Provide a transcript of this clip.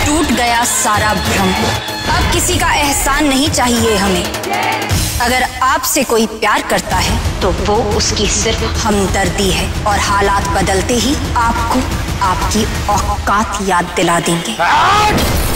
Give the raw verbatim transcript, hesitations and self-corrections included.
टूट गया सारा भ्रम। अब किसी का एहसान नहीं चाहिए हमें। अगर आपसे कोई प्यार करता है तो वो उसकी सिर्फ हमदर्दी है, और हालात बदलते ही आपको आपकी औकात याद दिला देंगे।